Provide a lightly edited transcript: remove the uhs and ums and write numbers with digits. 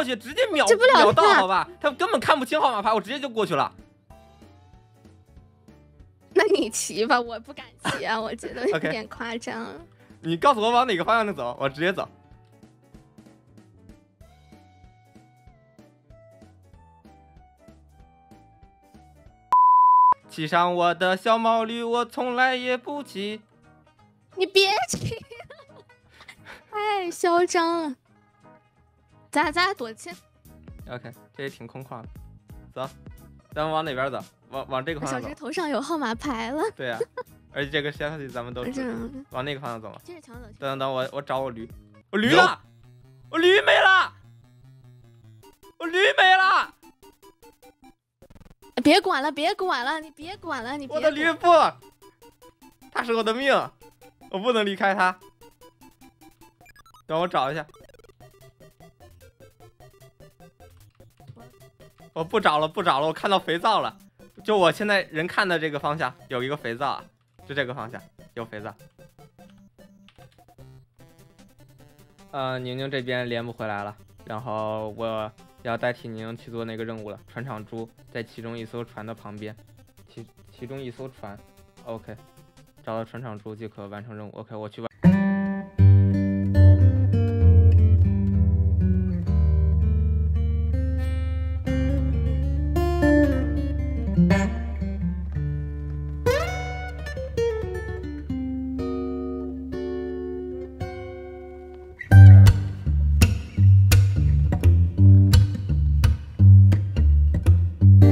过去，直接秒到，好吧？他根本看不清号码牌，我直接就过去了。 那你骑吧，我不敢骑啊，我觉得有点夸张。 你告诉我往哪个方向能走，我直接走。骑上我的小毛驴，我从来也不骑。 你别骑，太嚣张了。咱俩躲去。 OK， 这也挺空旷的。走，咱们往哪边走？往这个方向走。 小直头上有号码牌了。 对呀、而且这个消息咱们都知道。往那个方向走嘛。 接着墙走。 等，我找我驴，我驴了，我驴没了，我驴没了。 别管了，你别管了， 我的驴不，它是我的命，我不能离开它。等我找一下。我不找了，我看到肥皂了。就我现在人看的这个方向有一个肥皂啊，就这个方向有肥皂。宁宁这边连不回来了，然后我要代替宁宁去做那个任务了。船厂猪在其中一艘船的旁边，其中一艘船。OK， 找到船厂猪即可完成任务。OK， 我去完。